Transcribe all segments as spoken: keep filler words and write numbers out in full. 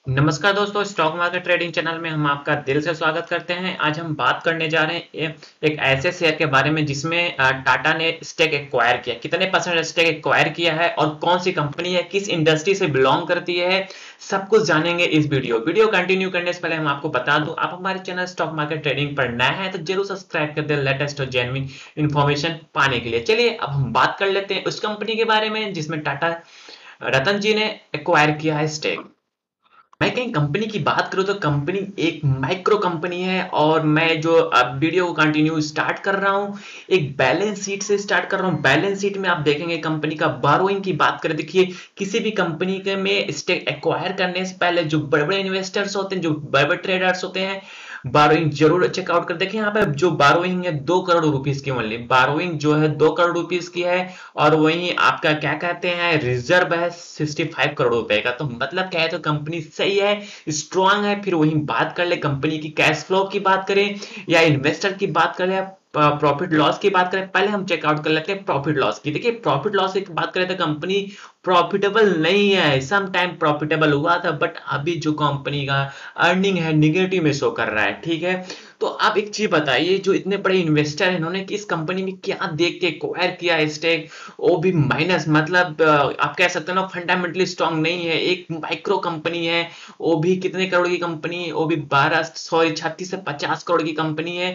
नमस्कार दोस्तों, stock market trading channel में हम आपका दिल से स्वागत करते हैं। आज हम बात करने जा रहे हैं एक ऐसे शेयर के बारे में जिसमें टाटा ने स्टेक एक्वायर किया, कितने परसेंट स्टेक एक्वायर किया है और कौन सी कंपनी है, किस इंडस्ट्री से बिलोंग करती है, सब कुछ जानेंगे इस वीडियो वीडियो कंटिन्यू करने से पहले हम आपको बता दूं, आप हमारे चैनल स्टॉक मार्केट ट्रेडिंग पर नए हैं तो जरूर सब्सक्राइब कर दें लेटेस्ट और जेन्युइन इन्फॉर्मेशन पाने के लिए। चलिए अब हम बात कर लेते हैं उस कंपनी के बारे में जिसमें टाटा रतन जी ने एक्वायर किया है स्टेक। मैं कहीं कंपनी की बात करूं तो कंपनी एक माइक्रो कंपनी है और मैं जो अब वीडियो को कंटिन्यू स्टार्ट कर रहा हूं एक बैलेंस शीट से स्टार्ट कर रहा हूं। बैलेंस शीट में आप देखेंगे कंपनी का बारोइंग की बात करें, देखिए किसी भी कंपनी के में स्टेक एक्वायर करने से पहले जो बड़े बड़े इन्वेस्टर्स होते हैं, जो बड़े बड़े ट्रेडर्स होते हैं, बारोइंग जरूर चेकआउट कर देखें। यहाँ पे जो बारोइंग है दो करोड़ रुपीस की, ओनली बारोइंग जो है दो करोड़ रुपीस की है और वहीं आपका क्या कहते हैं रिजर्व है सिक्सटी फाइव करोड़ रुपए का। तो मतलब क्या है, तो कंपनी सही है, स्ट्रांग है। फिर वहीं बात कर ले कंपनी की कैश फ्लो की बात करें या इन्वेस्टर की बात करें, प्रॉफिट लॉस की बात करें, पहले हम चेकआउट कर लेते हैं प्रॉफिट लॉस की। देखिए प्रॉफिट लॉस की बात करें तो कंपनी प्रॉफिटेबल नहीं है, सम टाइम प्रॉफिटेबल हुआ था बट अभी जो कंपनी का अर्निंग है निगेटिव में शो कर रहा है। ठीक है, तो आप एक चीज बताइए, जो इतने बड़े इन्वेस्टर हैं इन्होंने किस कंपनी में क्या देख के एक्वायर किया है स्टेक, वो भी माइनस, मतलब आप कह सकते हैं ना फंडामेंटली स्ट्रांग नहीं है, एक माइक्रो कंपनी है, वो भी कितने करोड़ की कंपनी, वो भी बारह सॉरी छत्तीस से पचास करोड़ की कंपनी है।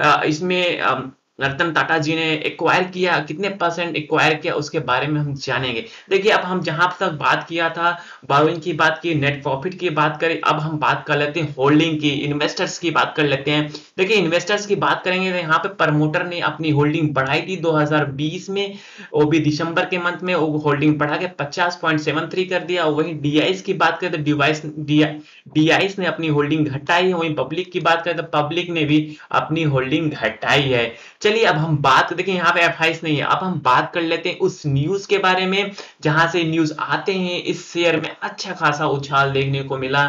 इसमें रतन टाटा जी ने एक्वायर किया, कितने परसेंट एक्वायर किया उसके बारे में हम जानेंगे। देखिए अब हम जहां तक बात किया था बारोइंग की बात की, नेट प्रॉफिट की बात करें, अब हम बात कर लेते हैं होल्डिंग की, इन्वेस्टर्स की बात कर लेते हैं। देखिए इन्वेस्टर्स की बात करेंगे तो यहाँ पे प्रमोटर ने अपनी होल्डिंग बढ़ाई थी दो हज़ार बीस में, वो भी दिसंबर के मंथ में वो होल्डिंग बढ़ा के पचास पॉइंट सेवन थ्री कर दिया। वहीं डीआईएस की बात करें तो डिवाइस डीआईएस ने अपनी होल्डिंग घटाई है। वहीं पब्लिक की बात करें तो पब्लिक ने भी अपनी होल्डिंग घटाई है। चलिए अब हम बात देखिए यहाँ पे एफ आई एस नहीं है, अब हम बात कर लेते हैं उस न्यूज के बारे में जहां से न्यूज आते हैं इस शेयर में अच्छा खासा उछाल देखने को मिला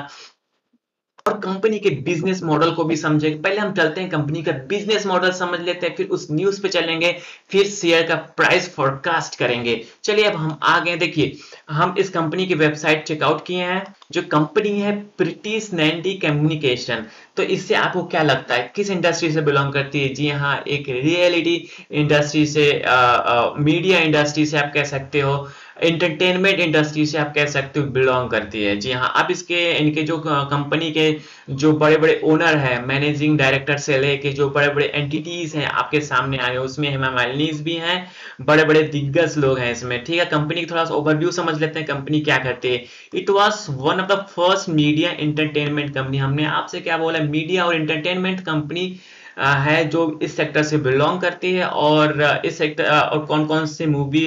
और कंपनी के बिजनेस मॉडल को भी समझेंगे। पहले हम चलते हैं कंपनी का बिजनेस मॉडल समझ लेते हैं, फिर उस न्यूज पे चलेंगे, फिर शेयर का प्राइस फोरकास्ट करेंगे। चलिए अब हम आ गए, देखिए हम इस कंपनी की वेबसाइट चेकआउट किए हैं। जो कंपनी है प्रिटिश नाइनटी कम्युनिकेशन, तो इससे आपको क्या लगता है किस इंडस्ट्री से बिलोंग करती है? जी हाँ, एक रियलिटी इंडस्ट्री से, मीडिया इंडस्ट्री से आप कह सकते हो, एंटरटेनमेंट इंडस्ट्री से आप कह सकते हो बिलोंग करती है। जी हाँ, अब इसके इनके जो कंपनी के जो बड़े बड़े ओनर हैं, मैनेजिंग डायरेक्टर से लेके जो बड़े बड़े एंटिटीज हैं आपके सामने आए, उसमें हेमा मालिनी भी हैं, बड़े बड़े दिग्गज लोग हैं इसमें। ठीक है, कंपनी की थोड़ा सा ओवरव्यू समझ लेते हैं कंपनी क्या करती है। It was one of the first media entertainment company, हमने आपसे क्या बोला, मीडिया और एंटरटेनमेंट कंपनी है जो इस सेक्टर से बिलोंग करती है। और इस सेक्टर और कौन कौन से मूवी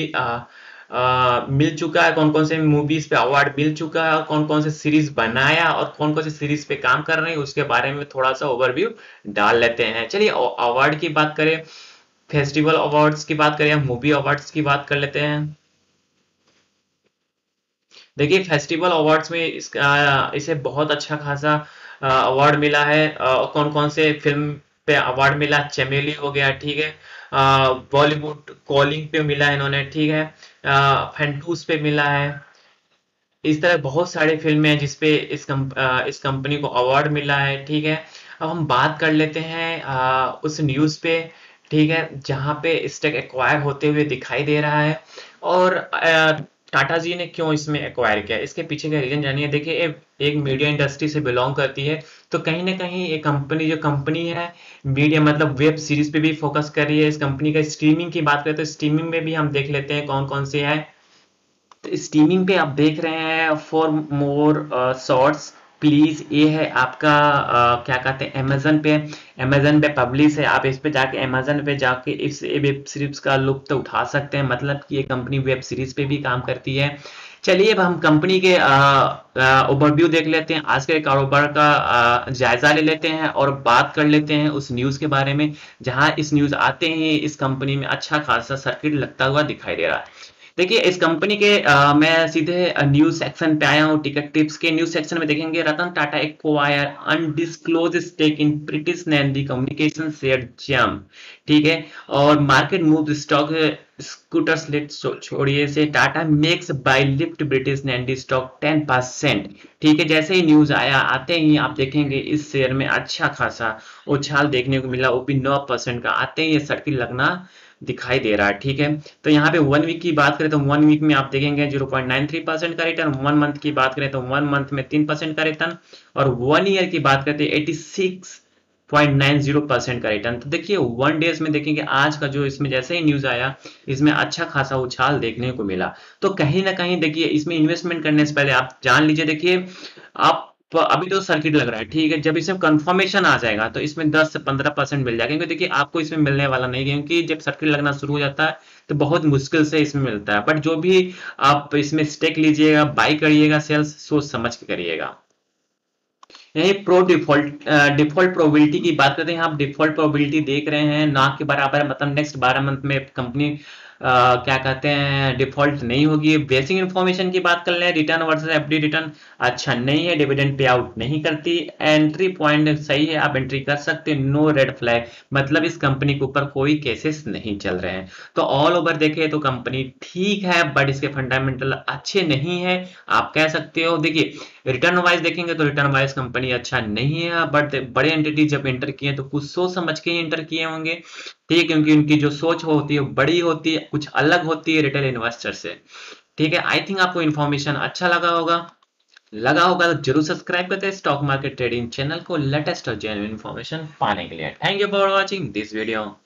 Uh, मिल चुका है, कौन कौन से मूवीज पे अवार्ड मिल चुका है, कौन कौन से सीरीज बनाया और कौन कौन से सीरीज पे काम कर रहे हैं, उसके बारे में थोड़ा सा ओवरव्यू डाल लेते हैं। चलिए अवार्ड की बात करें, फेस्टिवल अवार्ड्स की बात करें या मूवी अवार्ड्स की बात कर लेते हैं। देखिए फेस्टिवल अवार्ड्स में इसका इसे बहुत अच्छा खासा अवार्ड मिला है। कौन कौन से फिल्म पे अवार्ड मिला, चमेली हो गया, ठीक है, बॉलीवुड कॉलिंग पे मिला है इन्होंने, ठीक है, फैंटूस पे मिला है। इस तरह बहुत सारे फिल्में हैं जिसपे इस कंप, इस कंपनी को अवार्ड मिला है। ठीक है, अब हम बात कर लेते हैं आ, उस न्यूज़ पे, ठीक है, जहाँ पे स्टॉक एक्वायर होते हुए दिखाई दे रहा है और टाटा जी ने क्यों इसमें एक्वायर किया, इसके पीछे का रीजन जानिए। देखिए एक, एक मीडिया इंडस्ट्री से बिलोंग करती है तो कहीं ना कहीं ये कंपनी जो कंपनी है मीडिया मतलब वेब सीरीज पे भी फोकस कर रही है। इस कंपनी का स्ट्रीमिंग की बात करें तो स्ट्रीमिंग में भी हम देख लेते हैं कौन कौन से है। तो स्ट्रीमिंग पे आप देख रहे हैं फॉर मोर शॉर्ट्स प्लीज, ये है आपका uh, क्या कहते हैं अमेजन पे, अमेजन पे पब्लिश है, आप इस पे जाके अमेजन पे जाके इस वेब सीरीज का लुत्फ उठा सकते हैं, मतलब कि ये कंपनी वेब सीरीज पे भी काम करती है। चलिए अब हम कंपनी के ओवरव्यू देख लेते हैं, आज के कारोबार का आ, जायजा ले लेते हैं और बात कर लेते हैं उस न्यूज़ के बारे में जहां इस न्यूज़ आते हैं इस कंपनी में अच्छा खासा सर्किट लगता हुआ दिखाई दे रहा है। देखिए इस कंपनी के आ, मैं सीधे न्यूज सेक्शन पे आया हूँ। टिकट टिप्स के न्यूज सेक्शन में देखेंगे Ratan Tata acquire undisclose stake in British Nandy communication share जैम, ठीक है। और market move stock scooters late छोड़िए से Tata makes buy lift British Nandy stock ten percent, ठीक है। जैसे ही न्यूज आया आते ही आप देखेंगे इस शेयर में अच्छा खासा उछाल देखने को मिला, वो भी नौ परसेंट का। आते ही ये सर्किल लगना दिखाई दे रहा है, ठीक है। तो यहाँ पे वन वीक की बात करें तो वन वीक में आप देखेंगे zero point nine three percent का रिटर्न, वन मंथ की बात करें तो वन मंथ में तीन परसेंट का रिटर्न, और वन ईयर की बात करते हैं eighty six point nine zero percent का रिटर्न। तो देखिए वन डेज में देखेंगे आज का जो इसमें जैसे ही न्यूज आया इसमें अच्छा खासा उछाल देखने को मिला। तो कहीं ना कहीं देखिए इसमें इन्वेस्टमेंट करने से पहले आप जान लीजिए, देखिए आप अभी तो सर्किट लग रहा है, ठीक है। जब इसमें कंफर्मेशन आ जाएगा तो इसमें दस से पंद्रह परसेंट मिल जाएगा, क्योंकि देखिए आपको इसमें मिलने वाला नहीं, क्योंकि जब सर्किट लगना शुरू हो जाता है तो बहुत मुश्किल से इसमें मिलता है। बट जो भी आप इसमें स्टेक लीजिएगा, बाई करिएगा, सेल्स सोच समझ के करिएगा। यही प्रो डिफॉल्ट डिफॉल्ट प्रोबेबिलिटी की बात करते हैं। आप डिफॉल्ट प्रोबेबिलिटी देख रहे हैं ना के बराबर, मतलब नेक्स्ट बारह मंथ में कंपनी Uh, क्या कहते हैं डिफॉल्ट नहीं होगी। बेसिक इन्फॉर्मेशन की बात कर लें, रिटर्न वर्सेस एफडी रिटर्न अच्छा नहीं है, डिविडेंड पे आउट नहीं करती, एंट्री पॉइंट सही है, आप एंट्री कर सकते हैं, नो रेड फ्लैग, मतलब इस कंपनी के ऊपर कोई केसेस नहीं चल रहे हैं। तो ऑल ओवर देखें तो कंपनी ठीक है, बट इसके फंडामेंटल अच्छे नहीं है आप कह सकते हो। देखिए रिटर्न वाइज देखेंगे तो रिटर्न वाइज कंपनी अच्छा नहीं है, बट बड़े एंटिटी जब एंटर किए तो कुछ सोच समझ के ही एंटर किए होंगे, ठीक है, क्योंकि उनकी जो सोच होती है बड़ी होती है, कुछ अलग होती है रिटेल इन्वेस्टर से, ठीक है। आई थिंक आपको इन्फॉर्मेशन अच्छा लगा होगा लगा होगा तो जरूर सब्सक्राइब करते हैं स्टॉक मार्केट ट्रेडिंग चैनल को लेटेस्ट और जेन्युइन इन्फॉर्मेशन पाने के लिए। Thank you for watching this video.